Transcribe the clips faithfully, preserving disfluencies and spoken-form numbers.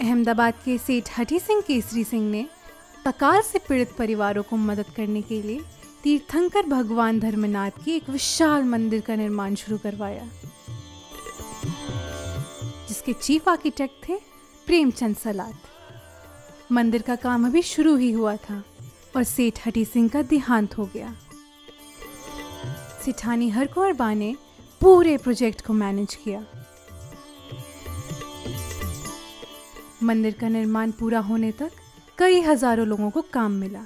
अहमदाबाद के सेठ हठी सिंह केसरी सिंह ने अकाल से पीड़ित परिवारों को मदद करने के लिए तीर्थंकर भगवान धर्मनाथ की एक विशाल मंदिर का निर्माण शुरू करवाया, जिसके चीफ आर्किटेक्ट थे प्रेमचंद सलात। मंदिर का काम अभी शुरू ही हुआ था और सेठ हठी सिंह का देहांत हो गया। सेठानी हरकुंवर बा ने पूरे प्रोजेक्ट को मैनेज किया। मंदिर का निर्माण पूरा होने तक कई हजारों लोगों को काम मिला।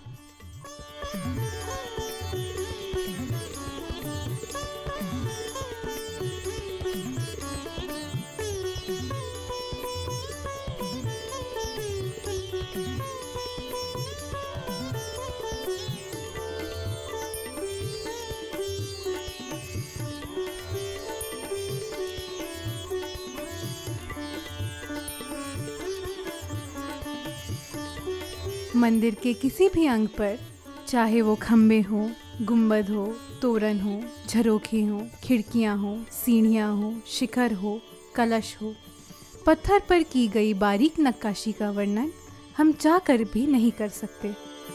मंदिर के किसी भी अंग पर, चाहे वो खम्भे हो, गुंबद हो, तोरण हो, झरोखे हो, खिड़कियां हो, सीढ़ियां हो, शिखर हो, कलश हो, पत्थर पर की गई बारीक नक्काशी का वर्णन हम चाहकर भी नहीं कर सकते।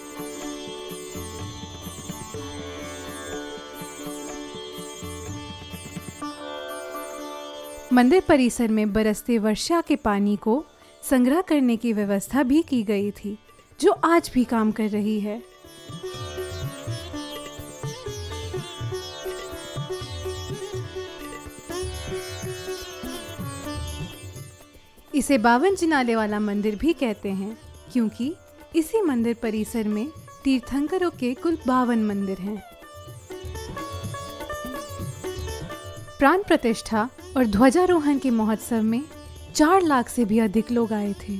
मंदिर परिसर में बरसते वर्षा के पानी को संग्रह करने की व्यवस्था भी की गई थी, जो आज भी काम कर रही है। इसे बावन चिनाले वाला मंदिर भी कहते हैं, क्योंकि इसी मंदिर परिसर में तीर्थंकरों के कुल बावन मंदिर हैं। प्राण प्रतिष्ठा और ध्वजारोहण के महोत्सव में चार लाख से भी अधिक लोग आए थे।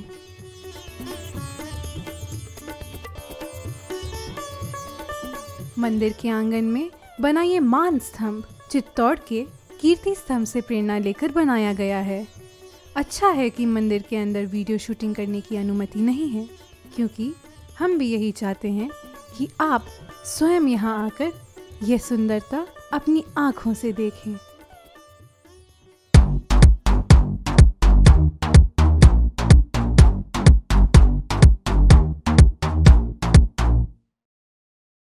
मंदिर के आंगन में बना ये मान स्तंभ चित्तौड़ के कीर्ति स्तंभ से प्रेरणा लेकर बनाया गया है। अच्छा है कि मंदिर के अंदर वीडियो शूटिंग करने की अनुमति नहीं है, क्योंकि हम भी यही चाहते हैं कि आप स्वयं यहाँ आकर यह सुंदरता अपनी आँखों से देखें।